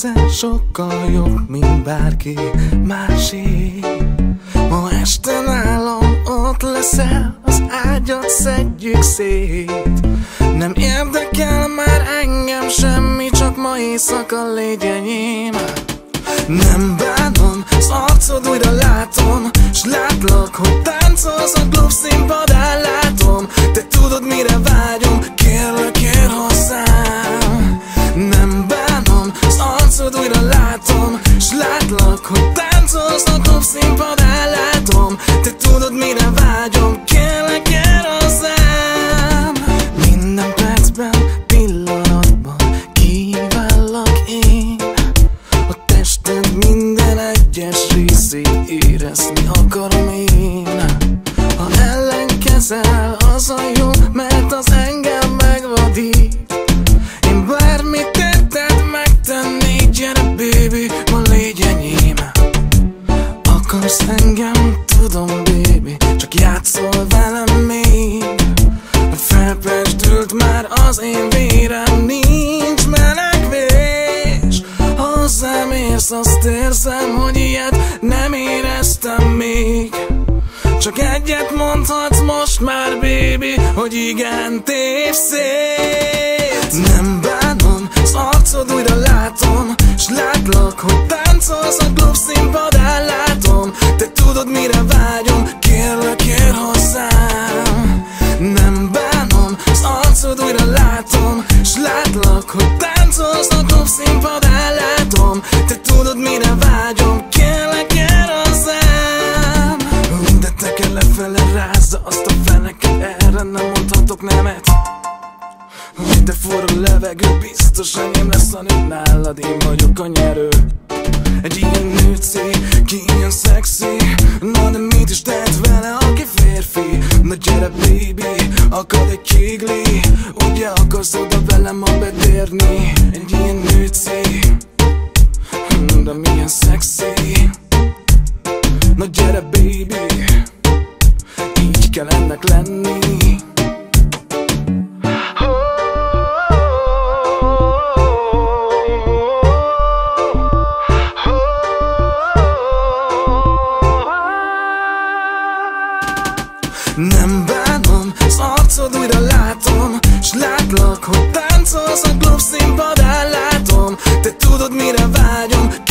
kezed sokkal jobb, mint bárki másé. Ma este nálam ott leszel, az ágyat szedjük szét. Nem érdekel már engem semmi, csak ma éjszaka légy enyém. Nem bánom, az arcod újra látom, s látlak, hogy táncolsz a klubszínpadán, látom. Te tudod, mire vágyom, kérlek, gyere hozzám. Nem bánom, az arcod újra látom, s látlak, hogy táncolsz a klubszínpadán, látom. Te tudod, mire vágyom, kérlek, gyere hozzám. Minden percben, pillanatban kívállak én. A tested minden egyes részét érezni akarom én. Ha ellenkezel, az a jó, mert az engem megvadít. Én bármit tetted megtennék, gyere baby, ma légy enyém. Akarsz engem, tudom baby, csak játszol velem még. Felpesdült már az én vérem, nincs menekvés. Hozzám érsz, azt érzem, hogy ilyet nem éreztem még. Csak egyet mondhatsz most már baby, hogy igen, tépj szét. Nem bánom, az arcod újra látom, s látlak, hogy táncolsz a klubszínpadán, látom. Te tudod, mire vágyom, kérlek, gyere hozzám. Nem bánom, az arcod újra látom, s látlak, hogy táncolsz a klubszínpadán, látom. Te tudod, mire vágyom, kérlek, gyere hozzám. Minden teke lefele rázza azt a feneket, erre nem mondhatok nemet. De forró levegő, biztos enyém lesz a nő, nálad én vagyok a nyerő. Egy ilyen nőcé, ki ilyen szexi, na de mit is tehet vele, aki férfi. Na gyere baby, akad egy kégli, ugye akarsz oda velem ma betérni. Egy ilyen nőcé, de milyen szexi. Na gyere baby, így kell ennek lenni. Nem bánom, az arcod újra látom, s látlak, hogy táncolsz a klubszínpadán, látom. Te tudod, mire vágyom,